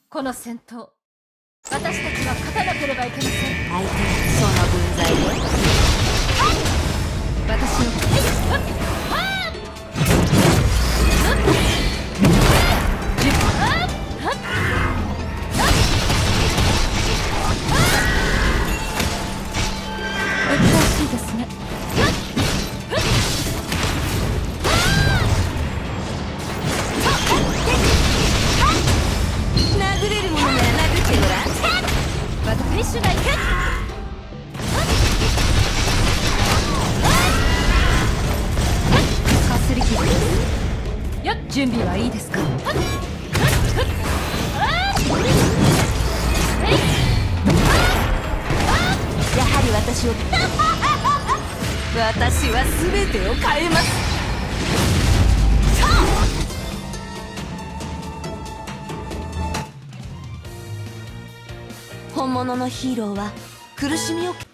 この戦闘、私たちは勝たなければいけません。 相手はその分際で私のうっとうしいですね。 殴れるものなら殴ってごらん。 またフィッシュが行く。かすり傷です。よっ、準備はいいですか。 やはり私は全てを変えます。本物のヒーローは苦しみを